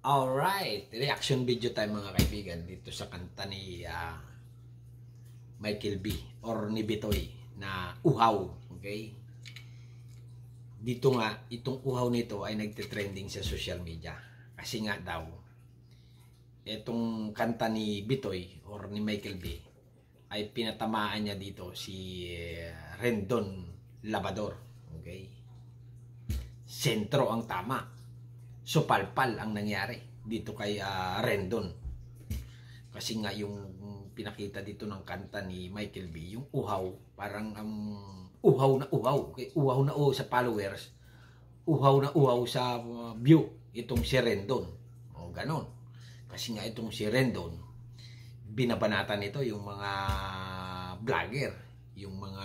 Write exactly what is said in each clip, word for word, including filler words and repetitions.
Alright, reaction video tayo mga kaibigan dito sa kanta ni uh, Michael B. or ni Bitoy na Uhaw. Okay? Dito nga, itong Uhaw nito ay nagte-trending sa social media. Kasi nga daw, itong kanta ni Bitoy or ni Michael B. ay pinatamaan niya dito si uh, Rendon Labrador. Okay? Sentro ang tama. So palpal ang nangyari dito kay uh, Rendon. Kasi nga yung pinakita dito ng kanta ni Michael B, yung uhaw, parang ang um, uhaw na uhaw. Okay? Uhaw na uhaw sa followers. Uhaw na uhaw sa uh, view. Itong si Rendon. O ganon. Kasi nga itong si Rendon, binabanatan nito yung mga vlogger, yung mga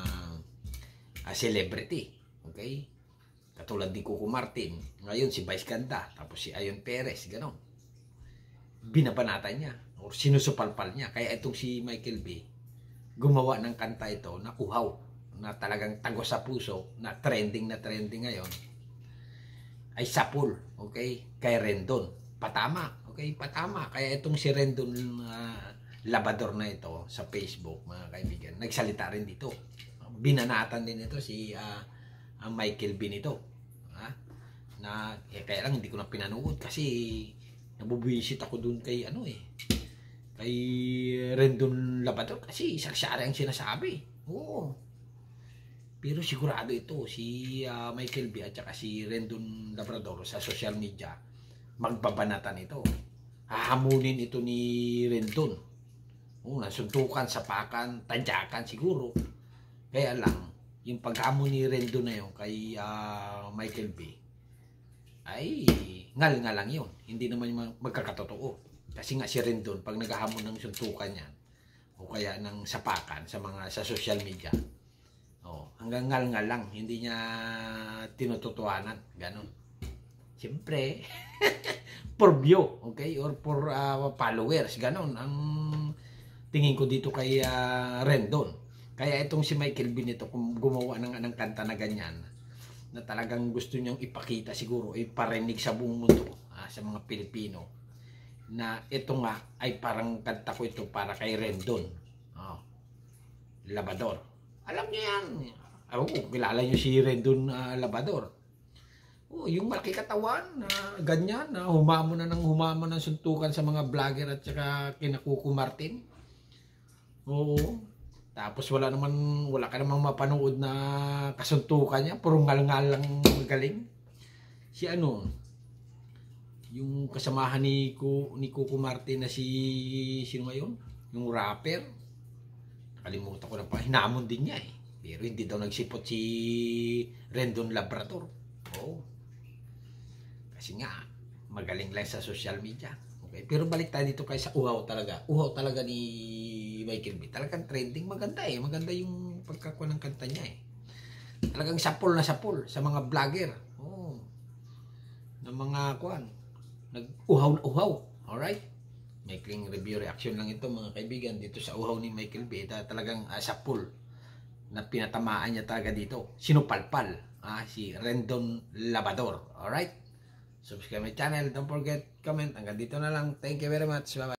uh, celebrity. Okay? Katulad ni Coco Martin, ngayon si Vice Ganda, tapos si Ayon Perez, gano'n. Binabanatan niya, o sinusupalpal niya. Kaya itong si Michael B, gumawa ng kanta ito na uhaw, na talagang tagos sa puso, na trending na trending ngayon, ay sapul, okay, kay Rendon. Patama, okay, patama. Kaya itong si Rendon uh, Labrador na ito sa Facebook, mga kaibigan, nagsalita rin dito. Binanatan din ito si uh, ang Michael B nito, ha? Na eh, kaya lang hindi ko na pinanood kasi nabubuwisit ako dun kay ano eh kay Rendon Labrador kasi sarsari ang sinasabi. Oo, pero sigurado ito si uh, Michael B at saka si Rendon Labrador sa social media magbabanatan ito, hahamunin ito ni Rendon. Oo, nasuntukan, sapakan, tadyakan siguro. Kaya lang yung pag-amo ni Rendon na yun kay uh, Michael B ay ngal nga lang yun. Hindi naman yung magkakatotoo. Kasi nga si Rendon, pag naghahamon ng suntukan yan, o kaya ng sapakan sa mga sa social media, oh, hanggang ngal nga lang. Hindi niya tinututuanan. Ganon. Siyempre, for view, okay? Or for uh, followers. Ganon ang tingin ko dito kay uh, Rendon. Kaya itong si Michael B nito, kung gumawa ng, ng kanta na ganyan, na talagang gusto niyang ipakita siguro, iparinig sa buong mundo, ah, sa mga Pilipino, na ito nga ay parang kanta ko ito para kay Rendon oh, Labrador. Alam niyo yan. Oh, kilala niyo si Rendon uh, Labrador. Oh, yung malaki katawan, na uh, ganyan, na uh, humamon na ng humamon ng suntukan sa mga vlogger at saka kina Coco Martin. Oo. Tapos wala naman, wala ka namang mapanood na kasuntukan niya. Puro ngal-ngal lang magaling. Si ano, yung kasamahan ni, Ko, ni Coco Martin na si, sino ngayon? Yung rapper. Nakalimutan ko na pa, hinamon din niya eh. Pero hindi daw nagsipot si Rendon Labrador. Oo. Kasi nga, magaling lang sa social media. Okay. Pero balik tayo dito kay sa uhaw talaga. Uhaw talaga ni Michael B. Talagang trending, maganda eh. Maganda yung pagkakuha ng kanta niya eh. Talagang sapul na sapul sa mga vlogger. Oh. Ng mga kuan. Nag-uhaw na uhaw. Alright? Maikling review reaction lang ito mga kaibigan dito sa uhaw ni Michael B. Talagang uh, sapul na pinatamaan niya talaga dito. Sinupalpal. Ah, si Rendon Labrador. Alright? Subscribe my channel. Don't forget comment. Hanggang dito na lang. Thank you very much. Bye-bye.